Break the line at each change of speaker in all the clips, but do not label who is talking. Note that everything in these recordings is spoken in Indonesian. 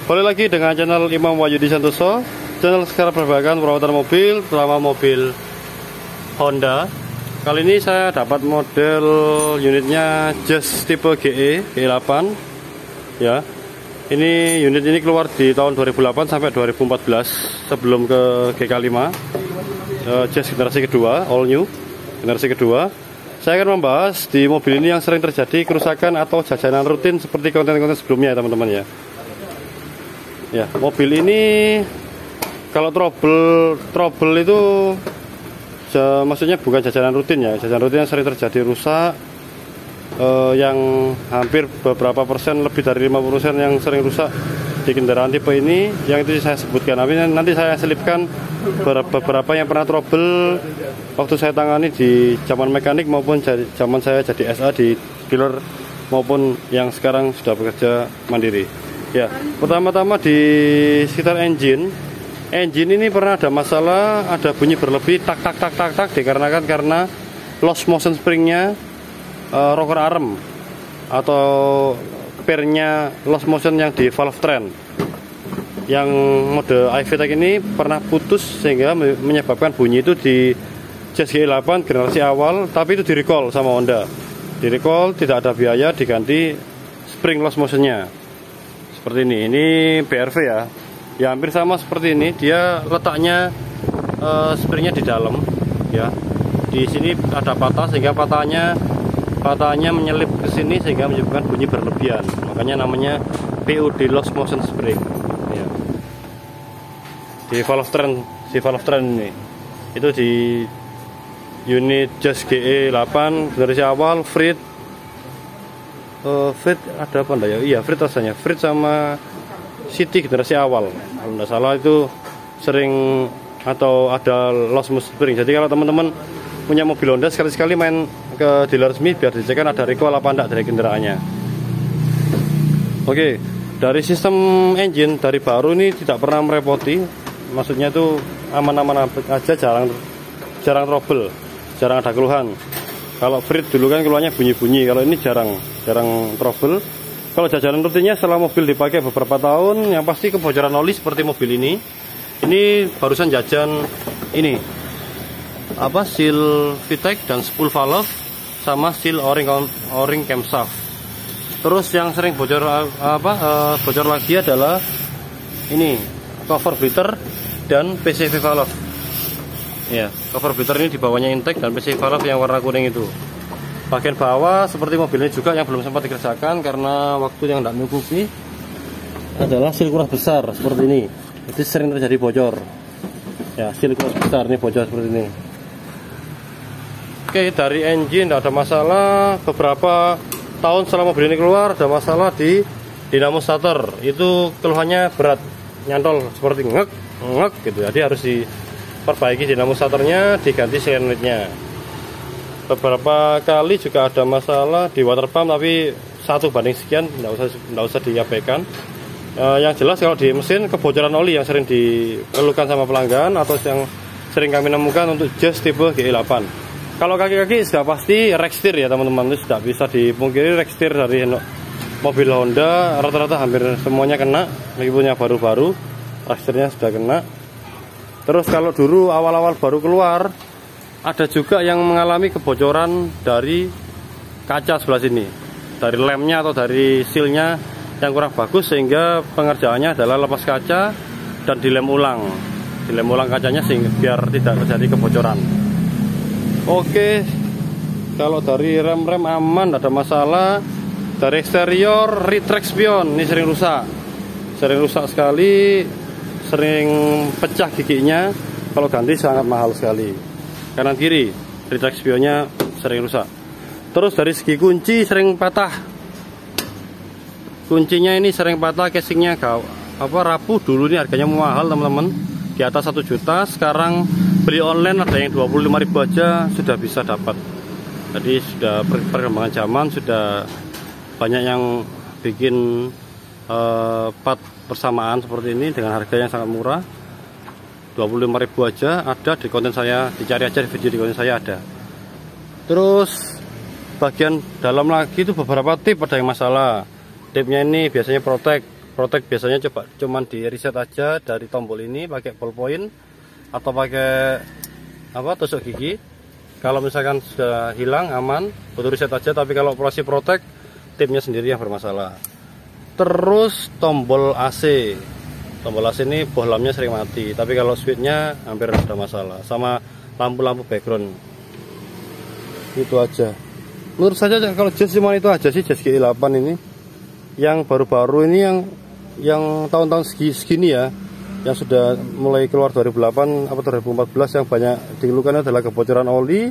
Kembali lagi dengan channel Imam Wahyudi Santoso, channel sekarang perbaikan perawatan mobil, terutama mobil Honda. Kali ini saya dapat model unitnya Jazz tipe GE, GE8 ya. Ini unit ini keluar di tahun 2008 sampai 2014 sebelum ke GK5. Jazz generasi kedua, all new generasi kedua. Saya akan membahas di mobil ini yang sering terjadi kerusakan atau jajanan rutin seperti konten-konten sebelumnya ya teman-teman ya. Ya, mobil ini kalau trouble itu maksudnya bukan jajanan rutin ya. Jajanan rutin yang sering terjadi rusak, yang hampir beberapa persen, lebih dari 50% yang sering rusak di kendaraan tipe ini, yang itu saya sebutkan. Nanti saya selipkan beberapa yang pernah trouble waktu saya tangani di zaman mekanik maupun zaman saya jadi SA di dealer maupun yang sekarang sudah bekerja mandiri. Ya, pertama-tama di sekitar engine ini pernah ada masalah, ada bunyi berlebih tak dikarenakan karena loss motion springnya, rocker arm atau pairnya loss motion yang di valve train yang mode iVTEC ini pernah putus sehingga menyebabkan bunyi itu di Jazz GE8 generasi awal, tapi itu di recall sama Honda. Di recall, tidak ada biaya, diganti spring loss motionnya. Seperti ini BRV ya. Ya hampir sama seperti ini. Dia letaknya springnya di dalam ya. Di sini ada patah sehingga patahnya menyelip ke sini sehingga menyebabkan bunyi berlebihan. Makanya namanya POD loss motion spring. Ya. Di valve train ini. Itu di unit Jazz GE8 generasi awal, Frit ada apa enggak ya? Iya, Frit rasanya. Frit sama City generasi awal. Kalau enggak salah itu sering atau ada loss motion spring. Jadi kalau teman-teman punya mobil Honda, sekali-sekali main ke dealer resmi biar dicekkan ada recall apa enggak dari kendaraannya. Oke, dari sistem engine dari baru ini tidak pernah merepoti. Maksudnya itu aman-aman aja, jarang trouble, jarang ada keluhan. Kalau Frit dulu kan keluarnya bunyi-bunyi, kalau ini jarang trouble. Kalau jajanan rutinnya setelah mobil dipakai beberapa tahun, yang pasti kebocoran oli seperti mobil ini. Ini barusan jajan ini apa, seal VTEC dan spool valve sama seal o-ring camshaft. Terus yang sering bocor lagi adalah ini cover bleeder dan PCV valve. Ya, cover bleeder ini di bawahnya intake dan PCV valve yang warna kuning itu. Bagian bawah seperti mobil ini juga yang belum sempat dikerjakan karena waktu yang tidak mencukupi adalah seal kurang besar seperti ini. Jadi sering terjadi bocor. Ya, seal kurang besar ini bocor seperti ini. Oke, dari engine tidak ada masalah. Beberapa tahun setelah mobil ini keluar ada masalah di dinamo starter. Itu keluhannya berat, nyantol seperti ngek gitu. Jadi harus diperbaiki dinamo starternya, diganti silinder. Beberapa kali juga ada masalah di water pump, tapi 1:sekian, tidak usah diabaikan. Yang jelas kalau di mesin kebocoran oli yang sering dikeluhkan sama pelanggan atau yang sering kami nemukan untuk Jazz tipe GE8. Kalau kaki-kaki sudah pasti rack steer ya teman-teman, itu sudah bisa dipungkiri. Rack steer dari mobil Honda rata-rata hampir semuanya kena, meskipun yang baru-baru rack steernya sudah kena. Terus kalau dulu awal-awal baru keluar, ada juga yang mengalami kebocoran dari kaca sebelah sini, dari lemnya atau dari sealnya yang kurang bagus, sehingga pengerjaannya adalah lepas kaca dan dilem ulang kacanya sehingga biar tidak terjadi kebocoran. Oke, kalau dari rem aman, tidak ada masalah. Dari eksterior retract spion ini sering rusak sekali, sering pecah giginya. Kalau ganti sangat mahal sekali. Kanan kiri retract spionnya sering rusak. Terus dari segi kunci sering patah. Kuncinya ini sering patah, casingnya rapuh. Dulu ini harganya mahal teman-teman, di atas 1 juta. Sekarang beli online ada yang 25.000 aja sudah bisa dapat. Jadi sudah perkembangan zaman, sudah banyak yang bikin part persamaan seperti ini dengan harga yang sangat murah. 25.000 aja ada di konten saya, dicari aja di video di konten saya ada. Terus bagian dalam lagi itu beberapa tip ada yang masalah. Tipnya ini biasanya protek Protek biasanya cuman di reset aja dari tombol ini pakai ballpoint atau pakai tusuk gigi. Kalau misalkan sudah hilang aman, butuh reset aja. Tapi kalau operasi protek, tipnya sendiri yang bermasalah. Terus tombol AC ini bohlamnya sering mati, tapi kalau switchnya hampir ada masalah. Sama lampu-lampu background. Itu aja. Menurut saya kalau jazz cuma itu aja sih, jazz GE8 ini. Yang baru-baru ini yang tahun-tahun segini ya, yang sudah mulai keluar 2008 atau 2014, yang banyak dikeluhkan adalah kebocoran oli,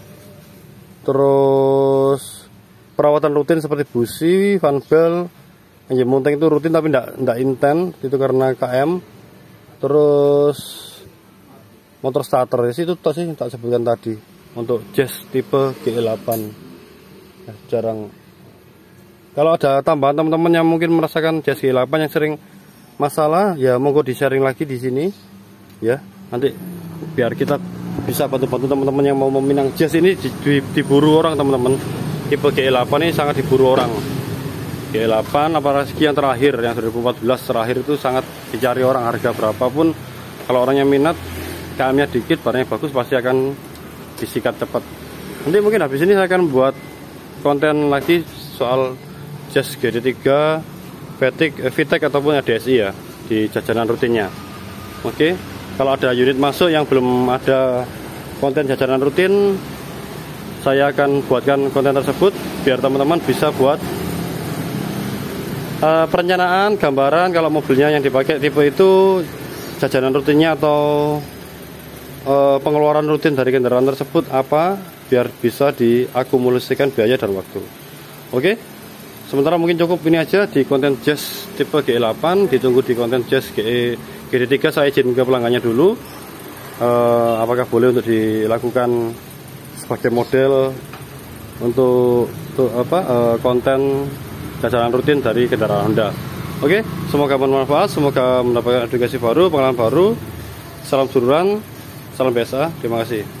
terus perawatan rutin seperti busi, fan belt, engine mounting itu rutin tapi tidak intens, itu karena KM. Terus motor starter itu sih tak sebutkan tadi untuk jazz tipe GE8. Nah, jarang. Kalau ada tambahan teman-teman yang mungkin merasakan jazz GE8 yang sering masalah, ya monggo di sharing lagi di sini ya. Nanti biar kita bisa bantu-bantu teman-teman yang mau meminang jazz ini. Diburu orang teman-teman. Tipe GE8 ini sangat diburu orang. GE8 apalagi yang terakhir, yang 2014 terakhir itu sangat dicari orang. Harga berapapun, kalau orangnya minat, KM-nya dikit, barangnya bagus, pasti akan disikat cepat. Nanti mungkin habis ini saya akan buat konten lagi soal jazz GD3, VTEC ataupun DSI ya, di jajanan rutinnya. Oke, kalau ada unit masuk yang belum ada konten jajanan rutin, saya akan buatkan konten tersebut biar teman-teman bisa buat perencanaan, gambaran kalau mobilnya yang dipakai tipe itu, jajanan rutinnya atau pengeluaran rutin dari kendaraan tersebut apa, biar bisa diakumulasikan biaya dan waktu. Oke, sementara mungkin cukup ini aja di konten jazz tipe GE8. Ditunggu di konten jazz GD3. Saya izin ke pelanggannya dulu, apakah boleh untuk dilakukan sebagai model untuk konten jajanan rutin dari kendaraan Honda. Oke, semoga bermanfaat, semoga mendapatkan edukasi baru, pengalaman baru. Salam duluran, salam biasa, terima kasih.